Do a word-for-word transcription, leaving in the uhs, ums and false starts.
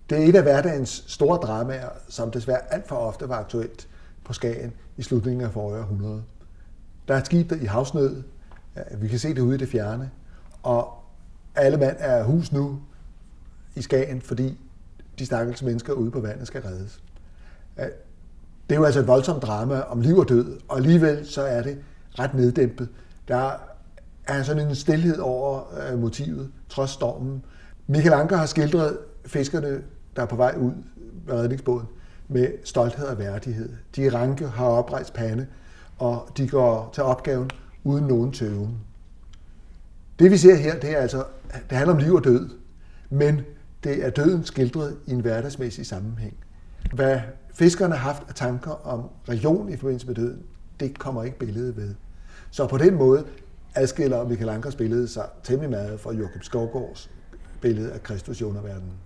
Det er et af hverdagens store dramaer, som desværre alt for ofte var aktuelt på Skagen i slutningen af forrige århundrede. Der er et skib i havsnød, vi kan se det ude i det fjerne, og alle mand er hus nu i Skagen, fordi de stakkels mennesker ude på vandet skal reddes. Det er jo altså et voldsomt drama om liv og død, og alligevel så er det ret neddæmpet. Der er sådan en stilhed over motivet, trods stormen. Michael Ancher har skildret fiskerne, der er på vej ud med redningsbåden, med stolthed og værdighed. De ranke har oprejst pande, og de går til opgaven uden nogen tøven. Det vi ser her, det er altså, det handler om liv og død, men det er døden skildret i en hverdagsmæssig sammenhæng. Hvad fiskerne har haft af tanker om religion i forbindelse med døden, det kommer ikke billedet ved. Så på den måde adskiller Michael Anchers billede sig temmelig meget fra Joachim Skovgaards billede af Kristus i underverdenen.